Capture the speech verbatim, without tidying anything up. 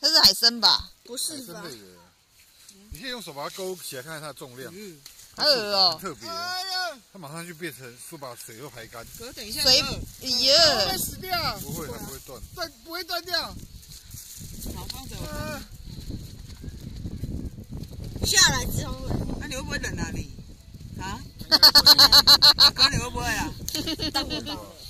它是海参吧？ 不是吧？ 你可以用手把它勾起来，看看它的重量。 嗯， 好恶哦、 很特别、 哎呀， 它马上就变成说把水都排干。 哥，等一下， 水， 哥哎会呀， 死掉。 不会，它不会断。 断不会断掉。 好，放着。 呃下来之后， 那你会不会冷啊你？啊？ 啊哥，你会不会啊？ 当我到了。